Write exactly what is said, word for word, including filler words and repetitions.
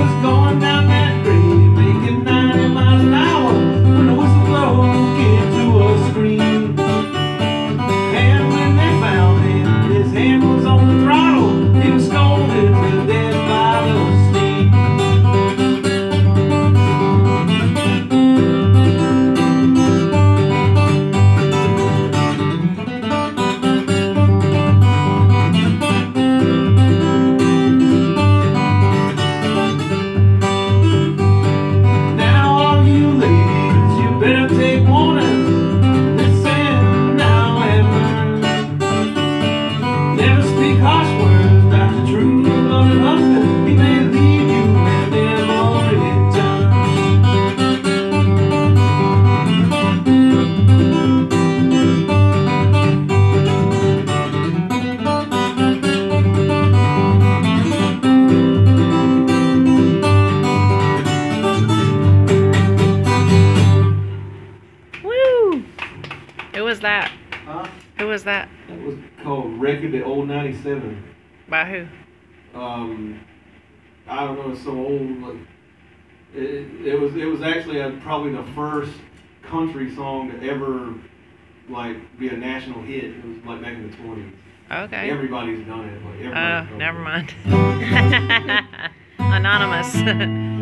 was going down that grade, making ninety miles an hour, when the whistle broke into a scream. And when they found him, his hand was on the throttle, he was scolded to death by the steam. Better take warning, listen now and learn. Never speak harsh words about your true loving husband. He may leave you and never return. Who was that? Huh? Who was that? That was called Record at Old ninety-seven. By who? Um, I don't know, it's so old. Like, it, it was it was actually a, probably the first country song to ever like be a national hit. It was like back in the twenties. Okay. Everybody's done it. Like, Oh, everybody's done never it. mind. Anonymous.